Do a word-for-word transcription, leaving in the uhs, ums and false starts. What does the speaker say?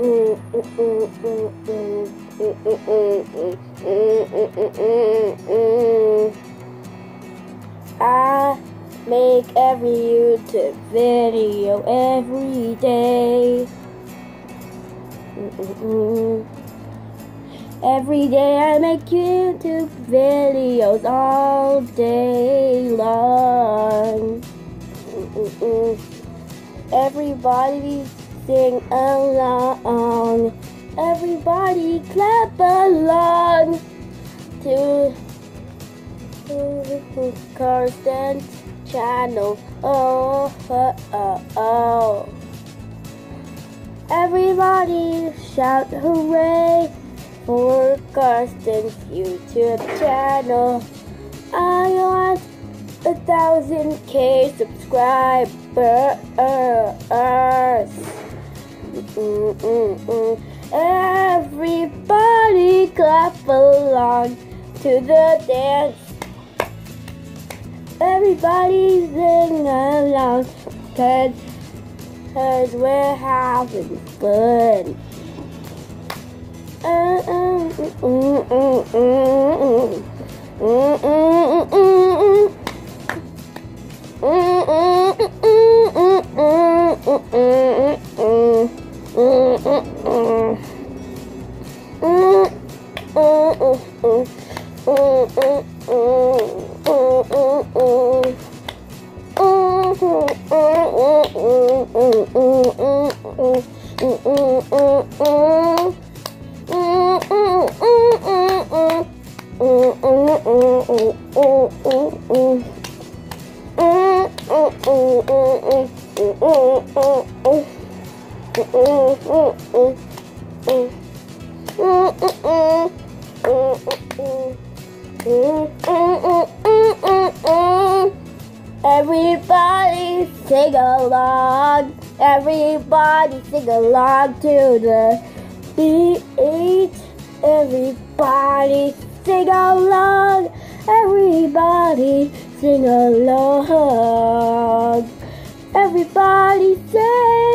I make every YouTube video every day. Every day I make YouTube videos all day long. Everybody sing along. Everybody clap along to Karstens channel. Oh, oh, oh, oh. Everybody shout hooray for Karstens YouTube channel. I want a thousand K subscribers. Mm-mm-mm. Everybody clap along to the dance. Everybody sing along, cause, cause we're having fun. Uh, uh, mm, mm, mm, mm, mm, mm, mm, Everybody sing along. Everybody sing along to the beat. Everybody sing along. Everybody sing along. Everybody sing.